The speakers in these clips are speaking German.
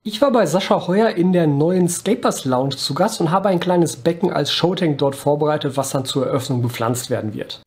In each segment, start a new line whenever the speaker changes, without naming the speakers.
Ich war bei Sascha Heuer in der neuen Scapers Lounge zu Gast und habe ein kleines Becken als Showtank dort vorbereitet, was dann zur Eröffnung bepflanzt werden wird.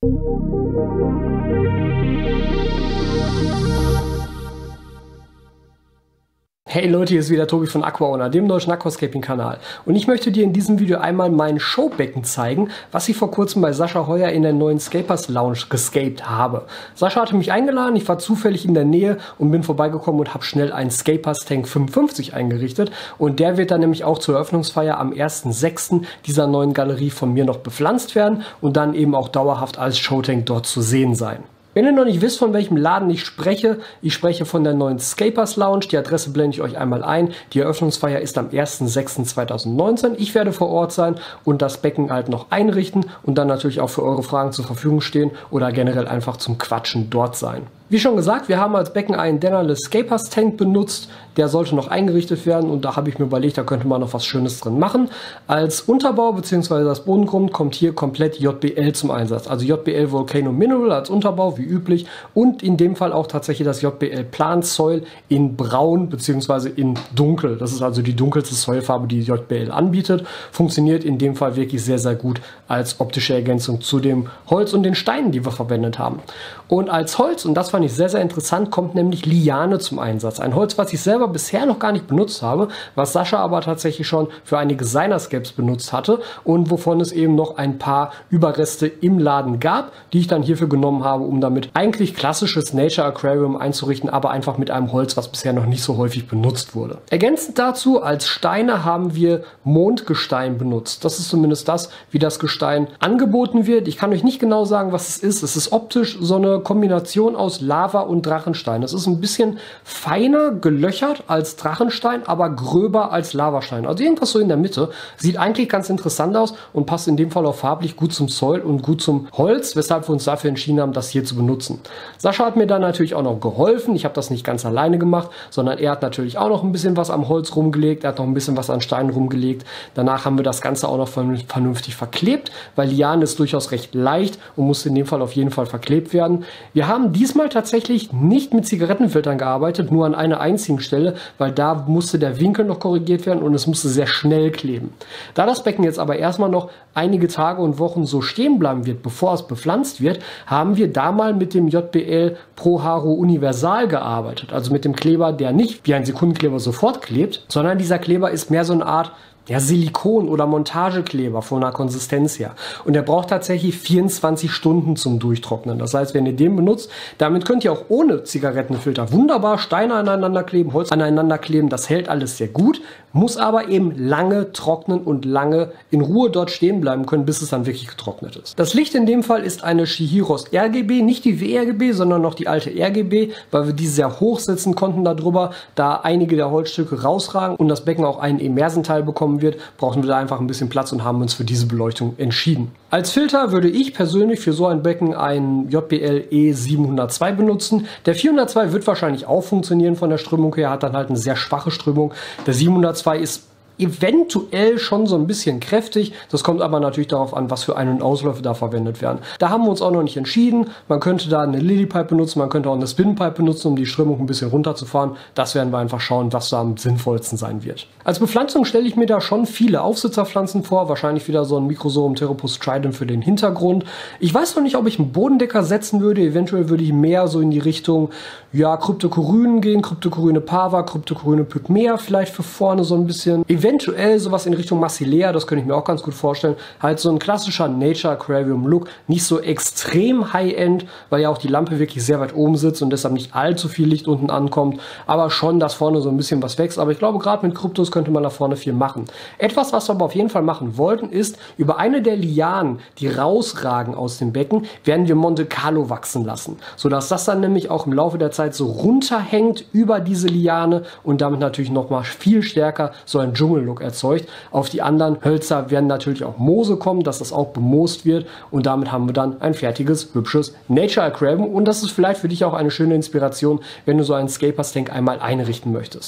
Hey Leute, hier ist wieder Tobi von AquaOwner, dem deutschen Aquascaping-Kanal. Und ich möchte dir in diesem Video einmal mein Showbecken zeigen, was ich vor kurzem bei Sascha Heuer in der neuen Scapers Lounge gescaped habe. Sascha hatte mich eingeladen, ich war zufällig in der Nähe und bin vorbeigekommen und habe schnell einen Scapers Tank 55 eingerichtet. Und der wird dann nämlich auch zur Eröffnungsfeier am 1.6. dieser neuen Galerie von mir noch bepflanzt werden und dann eben auch dauerhaft als Showtank dort zu sehen sein. Wenn ihr noch nicht wisst, von welchem Laden ich spreche von der neuen Scapers Lounge. Die Adresse blende ich euch einmal ein. Die Eröffnungsfeier ist am 1.6.2019. Ich werde vor Ort sein und das Becken halt noch einrichten und dann natürlich auch für eure Fragen zur Verfügung stehen oder generell einfach zum Quatschen dort sein. Wie schon gesagt, wir haben als Becken einen Dennerle Scapers Tank benutzt. Der sollte noch eingerichtet werden und da habe ich mir überlegt, da könnte man noch was Schönes drin machen. Als Unterbau bzw. das Bodengrund kommt hier komplett JBL zum Einsatz. Also JBL Volcano Mineral als Unterbau wie üblich und in dem Fall auch tatsächlich das JBL Plant Soil in braun bzw. in dunkel. Das ist also die dunkelste Soilfarbe, die JBL anbietet. Funktioniert in dem Fall wirklich sehr, sehr gut als optische Ergänzung zu dem Holz und den Steinen, die wir verwendet haben. Und als Holz, und das fand ich sehr, sehr interessant, kommt nämlich Liane zum Einsatz. Ein Holz, was ich selber bisher noch gar nicht benutzt habe, was Sascha aber tatsächlich schon für einige seiner Scapes benutzt hatte und wovon es eben noch ein paar Überreste im Laden gab, die ich dann hierfür genommen habe, um damit eigentlich klassisches Nature Aquarium einzurichten, aber einfach mit einem Holz, was bisher noch nicht so häufig benutzt wurde. Ergänzend dazu, als Steine haben wir Mondgestein benutzt. Das ist zumindest das, wie das Gestein angeboten wird. Ich kann euch nicht genau sagen, was es ist. Es ist optisch so eine Kombination aus Lava und Drachenstein. Es ist ein bisschen feiner gelöchert als Drachenstein, aber gröber als Lavastein. Also irgendwas so in der Mitte. Sieht eigentlich ganz interessant aus und passt in dem Fall auch farblich gut zum Soil und gut zum Holz, weshalb wir uns dafür entschieden haben, das hier zu benutzen. Sascha hat mir dann natürlich auch noch geholfen. Ich habe das nicht ganz alleine gemacht, sondern er hat natürlich auch noch ein bisschen was am Holz rumgelegt. Er hat noch ein bisschen was an Stein rumgelegt. Danach haben wir das Ganze auch noch vernünftig verklebt, weil Liane ist durchaus recht leicht und muss in dem Fall auf jeden Fall verklebt werden. Wir haben diesmal tatsächlich nicht mit Zigarettenfiltern gearbeitet, nur an einer einzigen Stelle, weil da musste der Winkel noch korrigiert werden und es musste sehr schnell kleben. Da das Becken jetzt aber erstmal noch einige Tage und Wochen so stehen bleiben wird, bevor es bepflanzt wird, haben wir da mal mit dem JBL Pro Haro Universal gearbeitet. Also mit dem Kleber, der nicht wie ein Sekundenkleber sofort klebt, sondern dieser Kleber ist mehr so eine Art Silikon- oder Montagekleber von der Konsistenz her. Und der braucht tatsächlich 24 Stunden zum Durchtrocknen. Das heißt, wenn ihr den benutzt, damit könnt ihr auch ohne Zigarettenfilter wunderbar Steine aneinander kleben, Holz aneinander kleben. Das hält alles sehr gut, muss aber eben lange trocknen und lange in Ruhe dort stehen bleiben können, bis es dann wirklich getrocknet ist. Das Licht in dem Fall ist eine Shihiros RGB, nicht die WRGB, sondern noch die alte RGB, weil wir die sehr hoch setzen konnten darüber, da einige der Holzstücke rausragen und das Becken auch einen Immersenteil bekommen wird, brauchen wir da einfach ein bisschen Platz und haben uns für diese Beleuchtung entschieden. Als Filter würde ich persönlich für so ein Becken einen JBL E702 benutzen. Der 402 wird wahrscheinlich auch funktionieren von der Strömung her, hat dann halt eine sehr schwache Strömung. Der 702 ist eventuell schon so ein bisschen kräftig. Das kommt aber natürlich darauf an, was für Ein- und Ausläufe da verwendet werden. Da haben wir uns auch noch nicht entschieden. Man könnte da eine Lilypipe benutzen, man könnte auch eine Spinpipe benutzen, um die Strömung ein bisschen runterzufahren. Das werden wir einfach schauen, was da am sinnvollsten sein wird. Als Bepflanzung stelle ich mir da schon viele Aufsitzerpflanzen vor. Wahrscheinlich wieder so ein Microsorum Theropus Trident für den Hintergrund. Ich weiß noch nicht, ob ich einen Bodendecker setzen würde. Eventuell würde ich mehr so in die Richtung, ja, Kryptokorynen gehen. Kryptokoryne Pava, Kryptokoryne Pygmea vielleicht für vorne so ein bisschen. Eventuell sowas in Richtung Massilea, das könnte ich mir auch ganz gut vorstellen. Halt so ein klassischer Nature Aquarium Look, nicht so extrem High-End, weil ja auch die Lampe wirklich sehr weit oben sitzt und deshalb nicht allzu viel Licht unten ankommt, aber schon, dass vorne so ein bisschen was wächst. Aber ich glaube, gerade mit Kryptos könnte man da vorne viel machen. Etwas, was wir aber auf jeden Fall machen wollten, ist, über eine der Lianen, die rausragen aus dem Becken, werden wir Monte Carlo wachsen lassen, sodass das dann nämlich auch im Laufe der Zeit so runterhängt über diese Liane und damit natürlich nochmal viel stärker so ein Dschungel Look erzeugt. Auf die anderen Hölzer werden natürlich auch Moose kommen, dass das auch bemoost wird und damit haben wir dann ein fertiges, hübsches Nature Aquarium und das ist vielleicht für dich auch eine schöne Inspiration, wenn du so einen Scapers Tank einmal einrichten möchtest.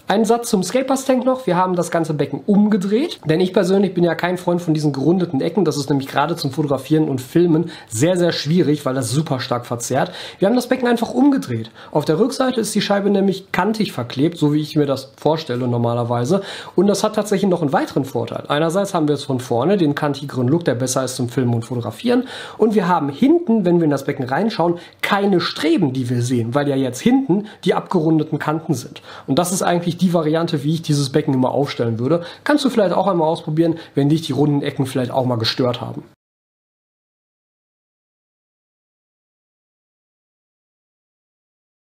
Ein Satz zum Escape-Pass-Tank noch. Wir haben das ganze Becken umgedreht, denn ich persönlich bin ja kein Freund von diesen gerundeten Ecken. Das ist nämlich gerade zum Fotografieren und Filmen sehr, sehr schwierig, weil das super stark verzerrt. Wir haben das Becken einfach umgedreht. Auf der Rückseite ist die Scheibe nämlich kantig verklebt, so wie ich mir das vorstelle normalerweise. Und das hat tatsächlich noch einen weiteren Vorteil. Einerseits haben wir jetzt von vorne den kantigeren Look, der besser ist zum Filmen und Fotografieren. Und wir haben hinten, wenn wir in das Becken reinschauen, keine Streben, die wir sehen, weil ja jetzt hinten die abgerundeten Kanten sind. Und das ist eigentlich die Variante, wie ich dieses Becken immer aufstellen würde. Kannst du vielleicht auch einmal ausprobieren, wenn dich die runden Ecken vielleicht auch mal gestört haben.